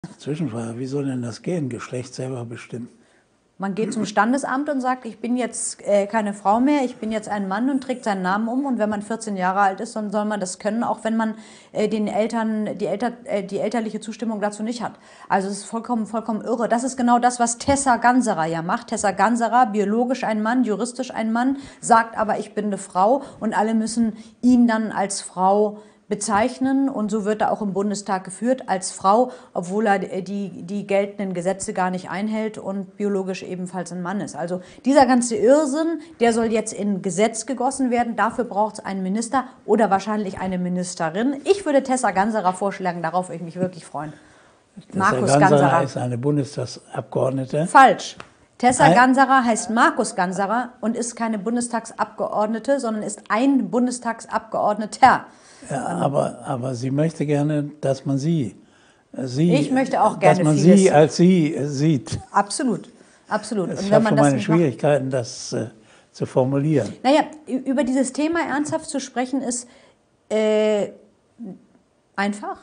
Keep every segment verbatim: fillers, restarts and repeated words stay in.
Zwischenfrage, wie soll denn das gehen, Geschlecht selber bestimmen? Man geht zum Standesamt und sagt, ich bin jetzt äh, keine Frau mehr, ich bin jetzt ein Mann und trägt seinen Namen um. Und wenn man vierzehn Jahre alt ist, dann soll man das können, auch wenn man äh, den Eltern, die, Elter, äh, die elterliche Zustimmung dazu nicht hat. Also es ist vollkommen, vollkommen irre. Das ist genau das, was Tessa Ganserer ja macht. Tessa Ganserer, biologisch ein Mann, juristisch ein Mann, sagt aber, ich bin eine Frau und alle müssen ihn dann als Frau bezeichnen, und so wird er auch im Bundestag geführt als Frau, obwohl er die, die geltenden Gesetze gar nicht einhält und biologisch ebenfalls ein Mann ist. Also dieser ganze Irrsinn, der soll jetzt in Gesetz gegossen werden. Dafür braucht es einen Minister oder wahrscheinlich eine Ministerin. Ich würde Tessa Ganserer vorschlagen, darauf würde ich mich wirklich freuen. Markus Ganserer, Ganserer ist eine Bundestagsabgeordnete. Falsch. Tessa Ganserer heißt Markus Ganserer und ist keine Bundestagsabgeordnete, sondern ist ein Bundestagsabgeordneter. Ja, aber, aber sie möchte gerne, dass man sie, sie ich möchte auch gerne dass man vieles. sie als sie sieht. Absolut, absolut. Und wenn ich habe man schon das meine nicht Schwierigkeiten, macht, das äh, zu formulieren. Naja, über dieses Thema ernsthaft zu sprechen ist äh, einfach.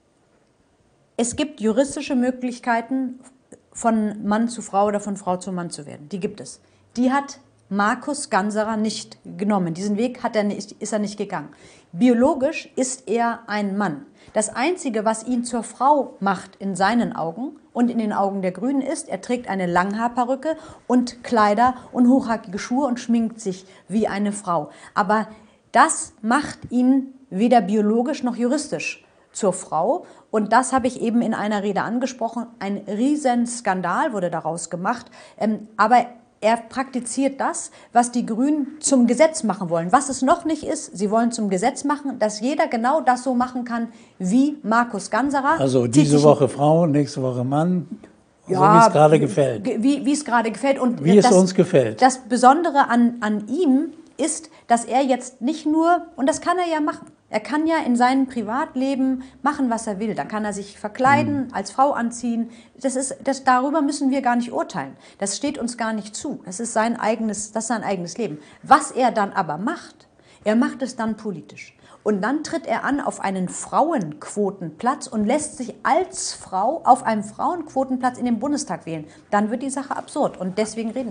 Es gibt juristische Möglichkeiten, von Mann zu Frau oder von Frau zu Mann zu werden. Die gibt es. Die hat Markus Ganserer nicht genommen. Diesen Weg hat er nicht, ist er nicht gegangen. Biologisch ist er ein Mann. Das Einzige, was ihn zur Frau macht in seinen Augen und in den Augen der Grünen ist, er trägt eine Langhaarperücke und Kleider und hochhackige Schuhe und schminkt sich wie eine Frau. Aber das macht ihn weder biologisch noch juristisch zur Frau. Und das habe ich eben in einer Rede angesprochen. Ein Riesenskandal wurde daraus gemacht. Ähm, aber er praktiziert das, was die Grünen zum Gesetz machen wollen. Was es noch nicht ist, sie wollen zum Gesetz machen, dass jeder genau das so machen kann wie Markus Ganserer. Also diese Woche Frau, nächste Woche Mann, ja, so wie es gerade gefällt. Wie, wie es gerade gefällt. Und wie das, es uns gefällt. Das Besondere an, an ihm ist, dass er jetzt nicht nur, und das kann er ja machen, er kann ja in seinem Privatleben machen, was er will. Da kann er sich verkleiden, als Frau anziehen. Das ist, das, darüber müssen wir gar nicht urteilen. Das steht uns gar nicht zu. Das ist sein eigenes, das ist sein eigenes Leben. Was er dann aber macht, er macht es dann politisch. Und dann tritt er an auf einen Frauenquotenplatz und lässt sich als Frau auf einem Frauenquotenplatz in den Bundestag wählen. Dann wird die Sache absurd. Und deswegen reden wir.